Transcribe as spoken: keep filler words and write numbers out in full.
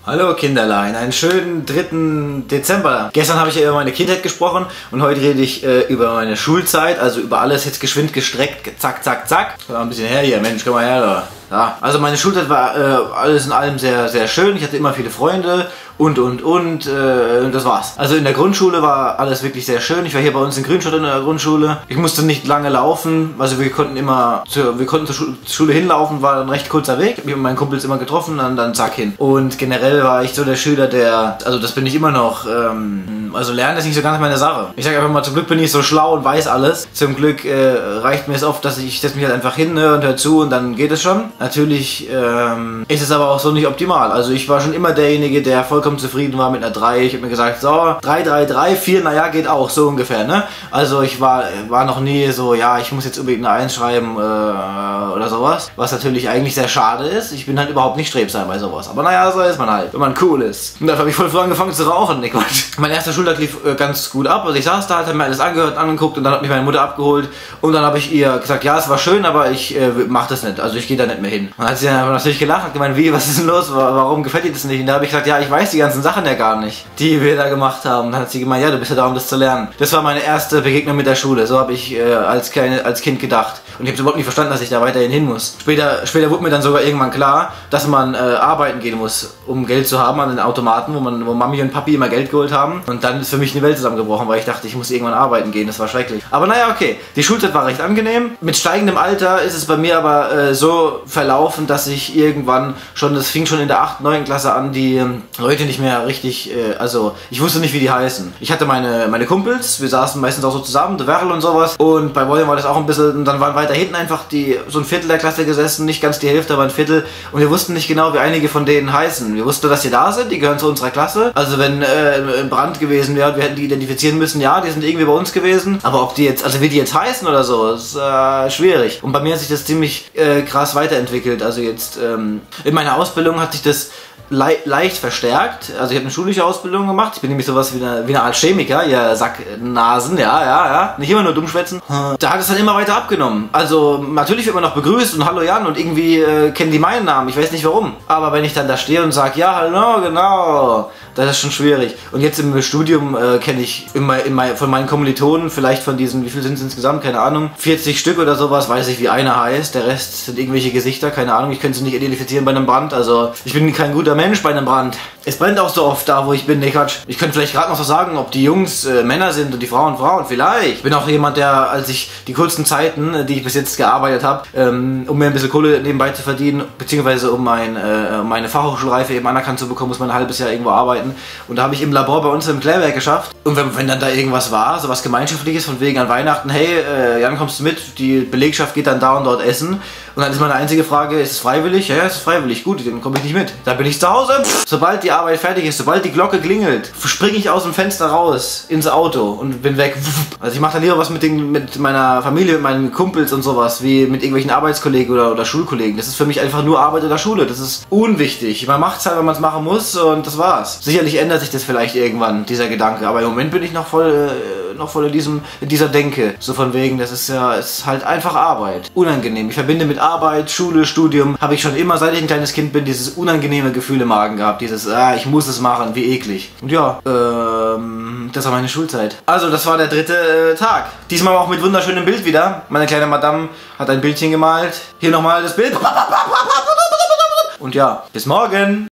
Hallo Kinderlein, einen schönen dritten Dezember. Gestern habe ich ja über meine Kindheit gesprochen und heute rede ich äh, über meine Schulzeit, also über alles jetzt geschwind gestreckt, zack, zack, zack. Komm mal ein bisschen her hier, Mensch, komm mal her da. Ja, also meine Schulzeit war äh, alles in allem sehr, sehr schön. Ich hatte immer viele Freunde und, und, und, äh, und das war's. Also in der Grundschule war alles wirklich sehr schön. Ich war hier bei uns in Grünstadt in der Grundschule. Ich musste nicht lange laufen, also wir konnten immer, zu, wir konnten zur Schule, zur Schule hinlaufen, war ein recht kurzer Weg. Ich habe mich mit meinen Kumpels immer getroffen, dann, dann zack hin. Und generell war ich so der Schüler, der, also das bin ich immer noch, ähm, also lernen ist nicht so ganz meine Sache. Ich sage einfach mal, zum Glück bin ich so schlau und weiß alles. Zum Glück äh, reicht mir es oft, dass ich, ich setze mich halt einfach hin, ne, und hör zu und dann geht es schon. Natürlich ähm, ist es aber auch so nicht optimal. Also ich war schon immer derjenige, der vollkommen zufrieden war mit einer drei. Ich habe mir gesagt, so, drei, drei, drei, vier, naja, geht auch, so ungefähr, ne? Also ich war, war noch nie so, ja, ich muss jetzt unbedingt eine eins schreiben äh, oder sowas. Was natürlich eigentlich sehr schade ist. Ich bin halt überhaupt nicht strebsam bei sowas. Aber naja, so ist man halt, wenn man cool ist. Und dann habe ich voll früh angefangen zu rauchen. Nee, Quatsch. Mein erster Schultag lief äh, ganz gut ab. Also ich saß da, habe mir alles angehört, angeguckt und dann hat mich meine Mutter abgeholt. Und dann habe ich ihr gesagt, ja, es war schön, aber ich äh, mach das nicht. Also ich gehe da nicht mehr hin. Und dann hat sie dann natürlich gelacht und gemeint, wie, was ist denn los? Warum gefällt dir das nicht? Und da habe ich gesagt, ja, ich weiß die ganzen Sachen ja gar nicht, die wir da gemacht haben. Und dann hat sie gemeint, ja, du bist ja da, um das zu lernen. Das war meine erste Begegnung mit der Schule. So habe ich äh, als, kleine, als Kind gedacht. Und ich habe überhaupt nicht verstanden, dass ich da weiterhin hin muss. Später, später wurde mir dann sogar irgendwann klar, dass man äh, arbeiten gehen muss, um Geld zu haben an den Automaten, wo, man, wo Mami und Papi immer Geld geholt haben. Und dann ist für mich eine Welt zusammengebrochen, weil ich dachte, ich muss irgendwann arbeiten gehen. Das war schrecklich. Aber naja, okay. Die Schulzeit war recht angenehm. Mit steigendem Alter ist es bei mir aber äh, so verlaufen, dass ich irgendwann schon, das fing schon in der achten, neunten Klasse an, die ähm, Leute nicht mehr richtig, äh, also ich wusste nicht, wie die heißen. Ich hatte meine, meine Kumpels, wir saßen meistens auch so zusammen, der Werl und sowas. Und bei William war das auch ein bisschen, und dann waren weiter hinten einfach die, so ein Viertel der Klasse gesessen, nicht ganz die Hälfte, aber ein Viertel. Und wir wussten nicht genau, wie einige von denen heißen. Wir wussten, dass die da sind, die gehören zu unserer Klasse. Also wenn äh, ein Brand gewesen wäre, wir hätten die identifizieren müssen, ja, die sind irgendwie bei uns gewesen. Aber ob die jetzt, also wie die jetzt heißen oder so, ist äh, schwierig. Und bei mir hat sich das ziemlich äh, krass weiterentwickelt. Also jetzt ähm, in meiner Ausbildung hat sich das Le leicht verstärkt. Also ich habe eine schulische Ausbildung gemacht. Ich bin nämlich sowas wie eine, wie eine Art Chemiker, ihr Sacknasen, ja, ja, ja. Nicht immer nur dumm schwätzen. Da hat es dann immer weiter abgenommen. Also natürlich wird man noch begrüßt und hallo Jan und irgendwie äh, kennen die meinen Namen. Ich weiß nicht warum. Aber wenn ich dann da stehe und sage, ja, hallo, genau, das ist schon schwierig. Und jetzt im Studium äh, kenne ich immer, immer von meinen Kommilitonen, vielleicht von diesen, wie viel sind es insgesamt, keine Ahnung, vierzig Stück oder sowas, weiß ich, wie einer heißt. Der Rest sind irgendwelche Gesichter, keine Ahnung. Ich könnte sie nicht identifizieren bei einem Brand. Also ich bin kein guter Mensch bei einem Brand. Es brennt auch so oft da, wo ich bin. Nee, Quatsch. Ich könnte vielleicht gerade noch so sagen, ob die Jungs äh, Männer sind und die Frauen Frauen. Vielleicht. Ich bin auch jemand, der, als ich die kurzen Zeiten, die ich bis jetzt gearbeitet habe, ähm, um mir ein bisschen Kohle nebenbei zu verdienen, beziehungsweise um mein, äh, meine Fachhochschulreife eben anerkannt zu bekommen, muss man ein halbes Jahr irgendwo arbeiten. Und da habe ich im Labor bei uns im Klärwerk geschafft. Und wenn, wenn dann da irgendwas war, so was Gemeinschaftliches, von wegen an Weihnachten, hey, äh, Jan, kommst du mit? Die Belegschaft geht dann da und dort essen. Und dann ist meine einzige Frage, ist es freiwillig? Ja, ja, es ist freiwillig. Gut, dann komme ich nicht mit. Da bin ich zu Hause. Pff, sobald die Arbeit fertig ist, sobald die Glocke klingelt, springe ich aus dem Fenster raus ins Auto und bin weg. Also ich mache dann lieber was mit, den, mit meiner Familie, mit meinen Kumpels und sowas, wie mit irgendwelchen Arbeitskollegen oder, oder Schulkollegen. Das ist für mich einfach nur Arbeit oder Schule. Das ist unwichtig. Man macht es halt, wenn man es machen muss und das war's. Sicherlich ändert sich das vielleicht irgendwann, dieser Gedanke. Aber im Moment bin ich noch voll, äh, noch voll in, diesem, in dieser Denke. So von wegen, das ist ja ist halt einfach Arbeit. Unangenehm. Ich verbinde mit Arbeit, Schule, Studium, habe ich schon immer, seit ich ein kleines Kind bin, dieses unangenehme Gefühl im Magen gehabt. Dieses, ah, ich muss es machen, wie eklig. Und ja, ähm, das war meine Schulzeit. Also, das war der dritte äh, Tag. Diesmal auch mit wunderschönem Bild wieder. Meine kleine Madame hat ein Bildchen gemalt. Hier nochmal das Bild. Und ja, bis morgen.